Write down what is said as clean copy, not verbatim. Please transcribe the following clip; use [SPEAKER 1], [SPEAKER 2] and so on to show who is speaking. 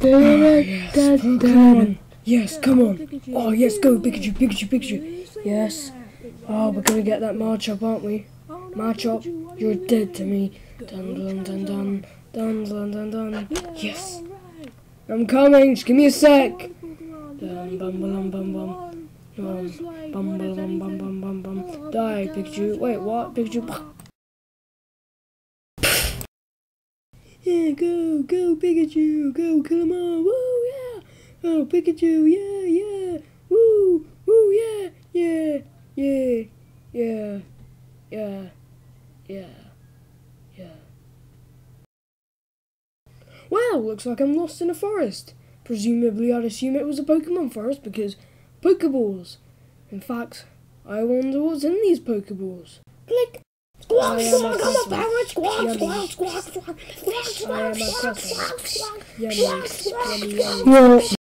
[SPEAKER 1] Yes, oh, come on. Yes, come on. Oh, yes, go, Pikachu, Pikachu, Pikachu. Yes. Oh, we're gonna get that Machop, aren't we? Machop, you're dead to me. Dun dun dun dun. Dun dun dun dun. Yes. I'm coming, just give me a sec. Dun bum bum bum bum. Bum bum bum bum bum bum bum. Die, Pikachu. Wait, what? Pikachu. Yeah, go, go, Pikachu, go, kill 'em all, woo, yeah, oh, Pikachu, yeah, yeah, woo, woo, yeah, yeah, yeah, yeah, yeah, yeah, yeah. Well, looks like I'm lost in a forest. Presumably I'd assume it was a Pokemon forest because Pokeballs. In fact, I wonder what's in these Pokeballs. Click. Squawk, squawk, I'm a parrot. Squawk, squawk, squawk, squawk, squawk, squawk, squawk, squawk, squawk, squawk, squawk, squawk, squawk, squawk, squawk, squawk, squawk,